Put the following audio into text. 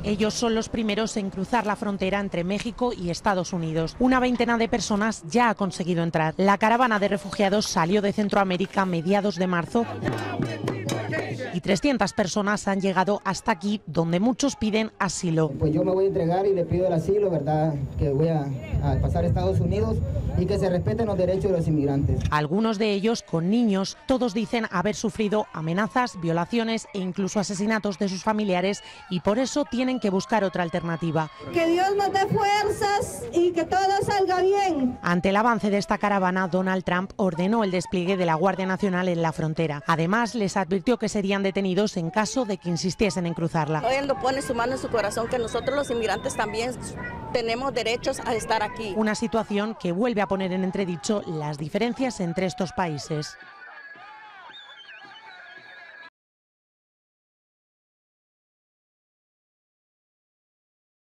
Ellos son los primeros en cruzar la frontera entre México y Estados Unidos. Una veintena de personas ya ha conseguido entrar. La caravana de refugiados salió de Centroamérica a mediados de marzo y 300 personas han llegado hasta aquí, donde muchos piden asilo. Pues yo me voy a entregar y le pido el asilo, ¿verdad? Que voy a pasar a Estados Unidos y que se respeten los derechos de los inmigrantes. Algunos de ellos con niños, todos dicen haber sufrido amenazas, violaciones e incluso asesinatos de sus familiares y por eso tienen que buscar otra alternativa. Que Dios nos dé fuerzas y que todo salga bien. Ante el avance de esta caravana, Donald Trump ordenó el despliegue de la Guardia Nacional en la frontera. Además, les advirtió que serían detenidos en caso de que insistiesen en cruzarla. Él no pone su mano en su corazón que nosotros los inmigrantes también tenemos derechos a estar aquí. Una situación que vuelve a poner en entredicho las diferencias entre estos países.